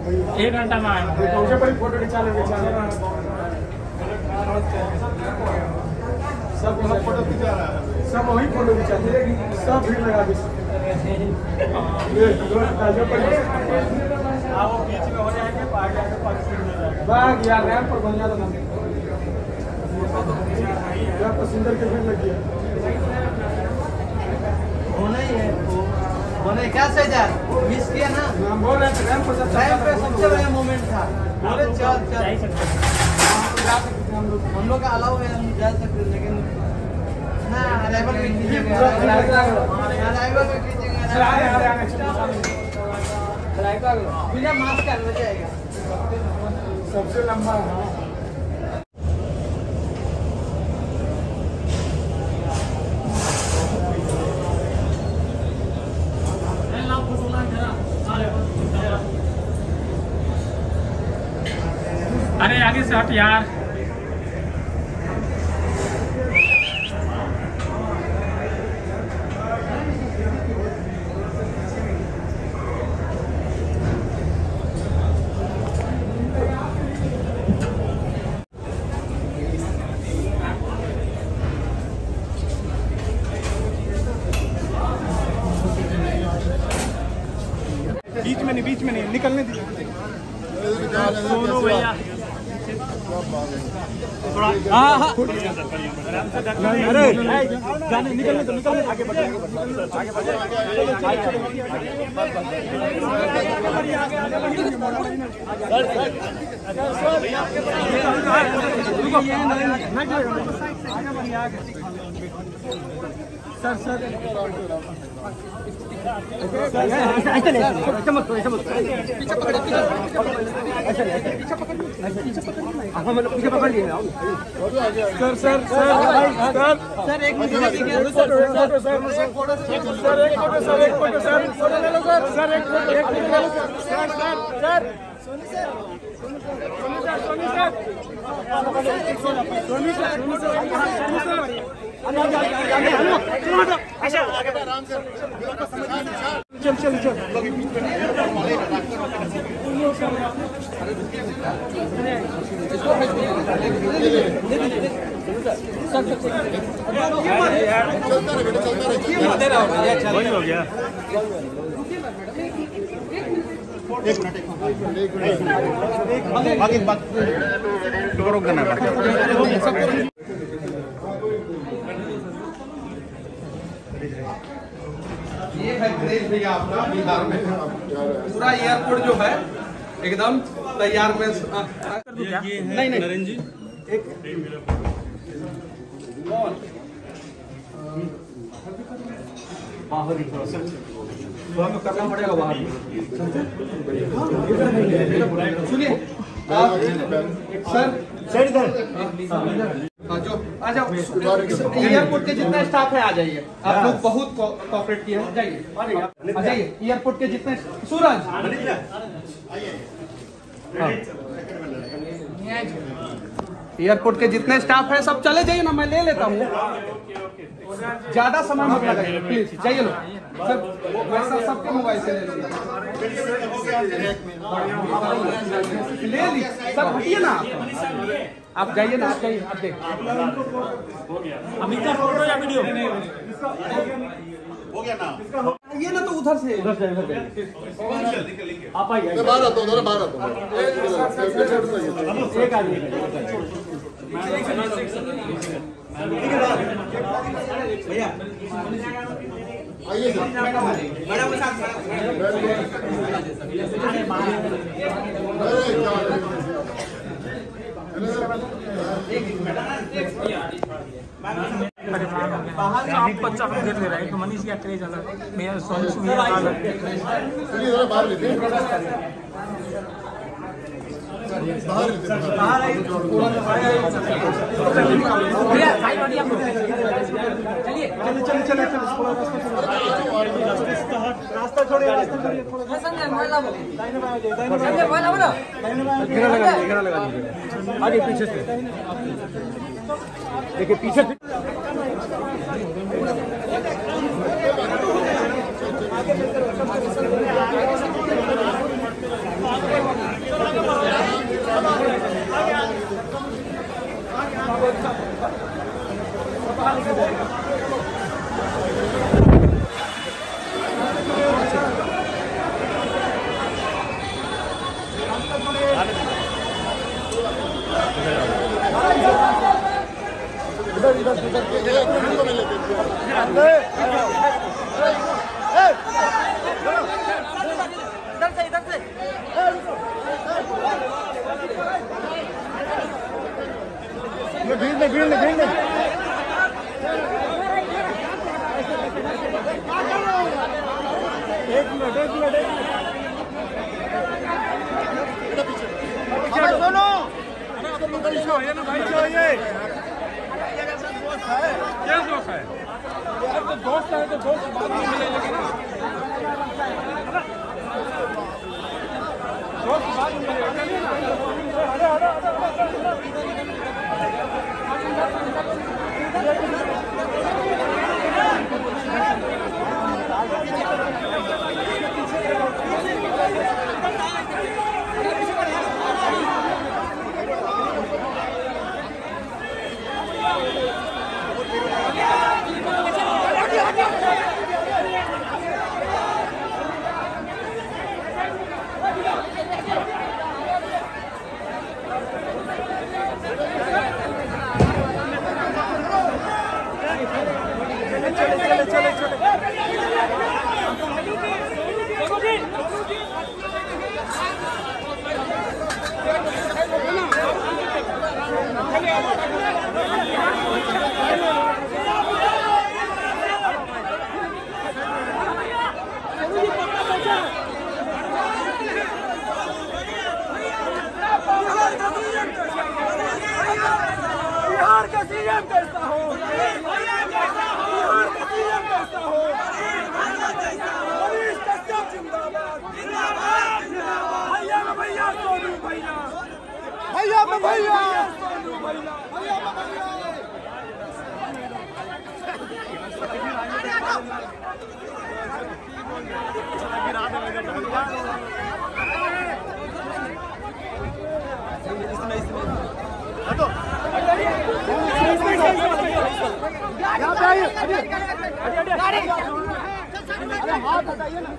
1 घंटा में आए फोटो खिंचा ले सब फोटो खिंचा सब वही फोटो खिंचा सब भीड़ लगा दी वो बीच में हो जाएंगे बाग यार रैंप पर बन जाता सुंदर के भीड़ लगी होना ही है बोले क्या सजा मिस किया ना हम बोल रहे थे रैंप पर सबसे बड़ा मोमेंट था बोले चल हम लोग का अलाउ है हम जा सकते लेकिन ना अराइवल में कीजिएगा अराइवल में कीजिएगा बिना मास्क का हो जाएगा सबसे लंबा अरे आगे से हट यार बीच में नहीं निकलने दीजिए दोनों भैया हाँ हाँ अरे जाने निकलने तो निकलने आगे बढ़े सर सर ऐसा मत पीछे पकड़ पीछे पकड़ लिए सर सर सर सर एक मिनट सर एक फोटो सर ले लो सर एक फोटो सर चल चल चल वही हो गया एक मिनट रोक देना ये है ग्रेस भैया आपका बिहार में पूरा एयरपोर्ट जो है एकदम तैयार में नहीं नरेंद्र जी एक बाहर तो हमें करना पड़ेगा बाहर सुनिए सर जो आ जाओ एयरपोर्ट के जितने स्टाफ है आ जाइए आप लोग बहुत कोऑपरेट किए हैं जाइए आ जाइए एयरपोर्ट के जितने सूरज एयरपोर्ट के जितने स्टाफ है सब चले जाइए ना मैं ले लेता हूँ ज्यादा समय मत लगाइए प्लीज जाइए लोग सब सबके मोबाइल से ले ली सब हटिए ना आप जाइए ना आप जाइए आप देख अमित का फोटो या वीडियो हो गया ना ये ना तो उधर से आप आइए बाहर आता हूँ एक आदमी भैया आइए सर मैडम के साथ आप बच्चा को देख ले रहा है तो मनीष क्या क्रेज अलग मेरा सोनू मेरा अलग बाहर लेते हैं रास्ता छोड़िए आगे पीछे से देखिए पीछे आगे दोस्त है तो दोस्त बाद में मिलेगा ना, दोस्त बाद में बिहार का सीएम कैसा हो, बिहार का सीएम कैसा हो, मनीष कश्यप जिंदाबाद, जिंदाबाद, जिंदाबाद, भैया में भैया सोनू भैया, भैया में भैया सोनू भैया, भैया में भैया। हाथ हटाइए ना,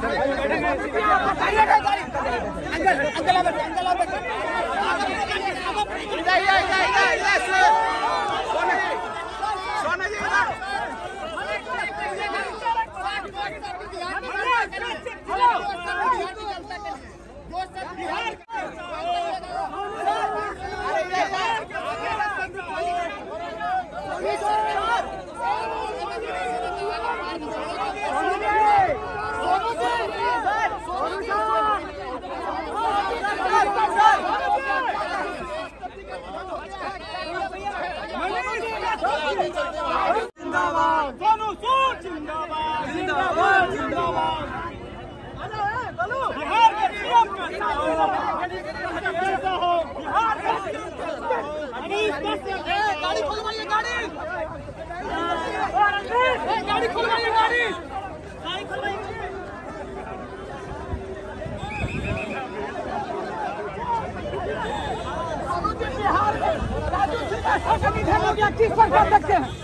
जिंदाबाद सोनू सूद, जिंदाबाद, जिंदाबाद, जिंदाबाद, बिहार के सीएम कैसा हो, बिहार का मनीष कश्यप, गाड़ी खुलवाइए, गाड़ी गाड़ी खुलवाइए, गाड़ी खुलवाइए। बिहार में राजू सिंह का निधन हो गया, किस पर कर सकते हैं?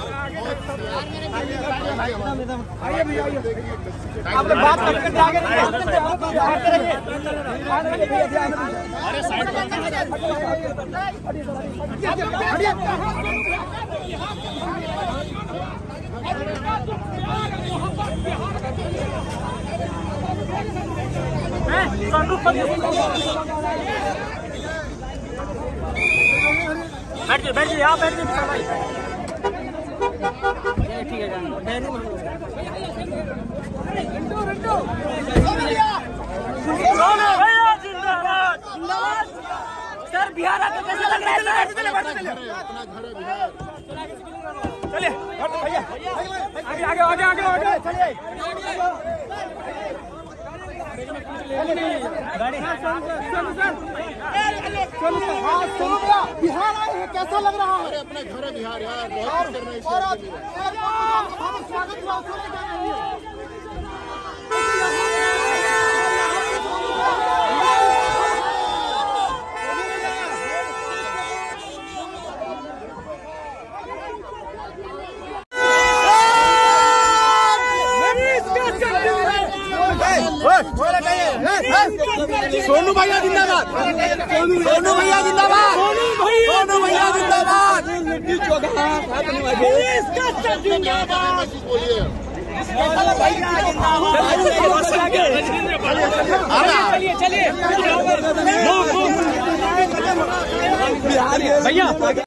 आइए भैया, आइए, आप लोग बात करके आगे नहीं अरे साइड बैठ जाइए, आप बैठ जाइए, ठीक है भैया जिंदाबाद, जिंदाबाद। सर बिहार आके कैसा लग रहा है? चलिए भैया, आगे आगे आगे आगे आगे चलिए, गाड़ी बिहार आए हैं, कैसा लग रहा है? अरे अपने घर है बिहार यार, बहुत स्वागत सोनू भैया जिंदाबाद, सोनू भैया जिंदाबाद, सोनू भैया जिंदाबाद, चलिए भैया।